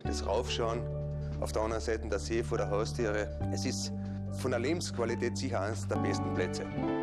das Raufschauen, auf der anderen Seite der See vor der Haustiere. Es ist von der Lebensqualität sicher eines der besten Plätze.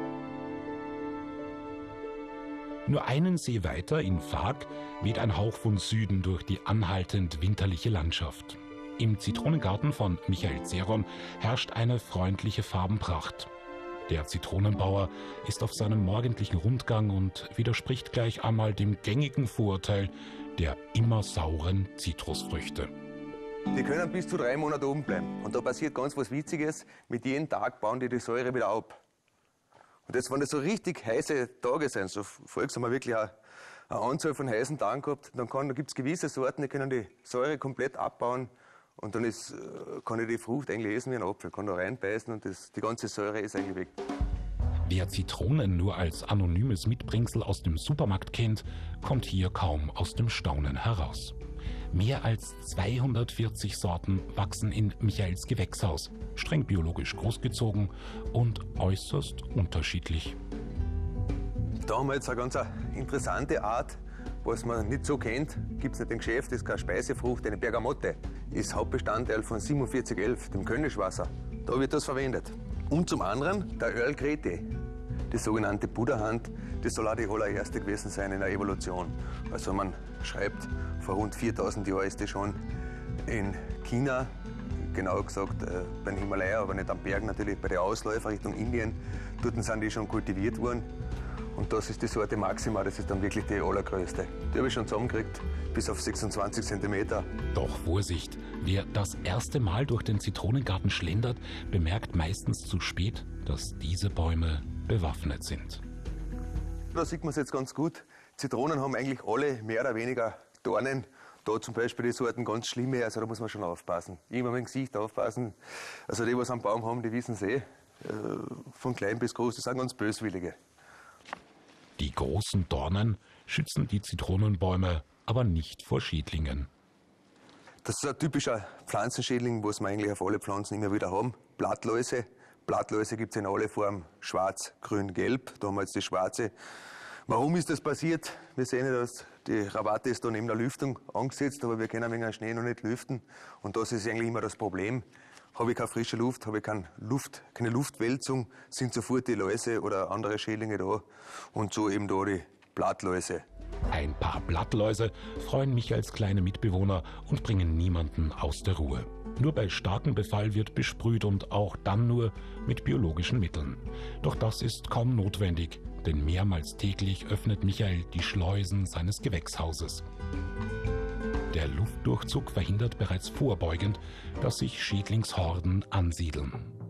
Nur einen See weiter, in Faag, weht ein Hauch von Süden durch die anhaltend winterliche Landschaft. Im Zitronengarten von Michael Zeron herrscht eine freundliche Farbenpracht. Der Zitronenbauer ist auf seinem morgendlichen Rundgang und widerspricht gleich einmal dem gängigen Vorurteil der immer sauren Zitrusfrüchte. Die können bis zu 3 Monate oben bleiben. Und da passiert ganz was Witziges. Mit jedem Tag bauen die Säure wieder ab. Und jetzt, wenn das so richtig heiße Tage sind, so voriges haben wir wirklich eine Anzahl von heißen Tagen gehabt, dann gibt es gewisse Sorten, die können die Säure komplett abbauen. Und dann kann ich die Frucht eigentlich essen wie ein Apfel, kann da reinbeißen und die ganze Säure ist eigentlich weg. Wer Zitronen nur als anonymes Mitbringsel aus dem Supermarkt kennt, kommt hier kaum aus dem Staunen heraus. Mehr als 240 Sorten wachsen in Michaels Gewächshaus, streng biologisch großgezogen und äußerst unterschiedlich. Da haben wir jetzt eine ganz interessante Art, was man nicht so kennt, gibt es nicht im Geschäft, das ist keine Speisefrucht, eine Bergamotte. Ist Hauptbestandteil von 4711, dem Kölnischwasser. Da wird das verwendet. Und zum anderen der Earl Grey Tee, die sogenannte Buddha-Hand, das soll auch die allererste gewesen sein in der Evolution. Also man schreibt, vor rund 4000 Jahren ist die schon in China, genauer gesagt beim Himalaya, aber nicht am Berg natürlich, bei den Ausläufern Richtung Indien, dort sind die schon kultiviert worden. Und das ist die Sorte Maxima, das ist dann wirklich die allergrößte. Die habe ich schon zusammengekriegt, bis auf 26 cm. Doch Vorsicht, wer das erste Mal durch den Zitronengarten schlendert, bemerkt meistens zu spät, dass diese Bäume bewaffnet sind. Da sieht man es jetzt ganz gut. Zitronen haben eigentlich alle mehr oder weniger Dornen. Da zum Beispiel die Sorten ganz schlimme, also da muss man schon aufpassen. Immer mit dem Gesicht aufpassen. Also die, was am Baum haben, die wissen es von klein bis groß, die sind ganz böswillige. Die großen Dornen schützen die Zitronenbäume aber nicht vor Schädlingen. Das ist ein typischer Pflanzenschädling, was wir eigentlich auf alle Pflanzen immer wieder haben. Blattläuse. Blattläuse gibt es in alle Formen, schwarz, grün, gelb. Da haben wir jetzt die schwarze. Warum ist das passiert? Wir sehen ja, dass die Rabatte ist da neben der Lüftung angesetzt, aber wir können wegen dem Schnee noch nicht lüften. Und das ist eigentlich immer das Problem. Habe ich keine frische Luft, habe ich keine Luftwälzung, sind sofort die Läuse oder andere Schädlinge da. Und so eben da die Blattläuse. Ein paar Blattläuse freuen mich als kleine Mitbewohner und bringen niemanden aus der Ruhe. Nur bei starkem Befall wird besprüht und auch dann nur mit biologischen Mitteln. Doch das ist kaum notwendig, denn mehrmals täglich öffnet Michael die Schleusen seines Gewächshauses. Der Luftdurchzug verhindert bereits vorbeugend, dass sich Schädlingshorden ansiedeln.